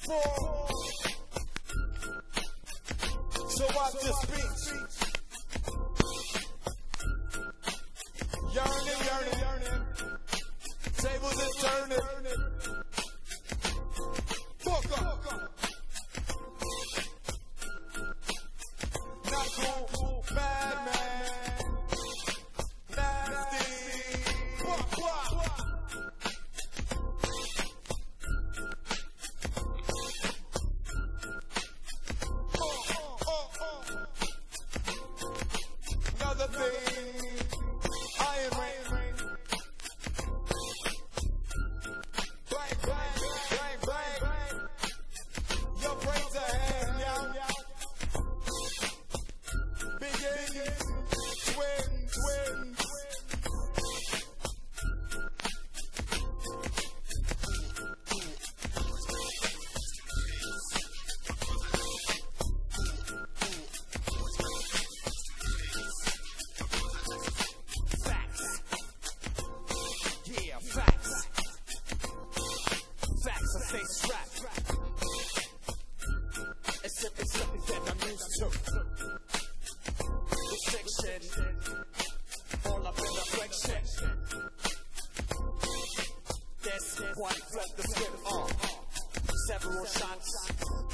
4. So watch your speech. Yearning. Tables is turning. Fuck up. Not cool, bad man. Nasty. What? Another thing, Iron Rain. Bang. Your brains are hang, yo. Big twins. Facts, I stay strapped. It's something that I'm used to. Restriction, all up in the friction. This one flip the script on. Several shots.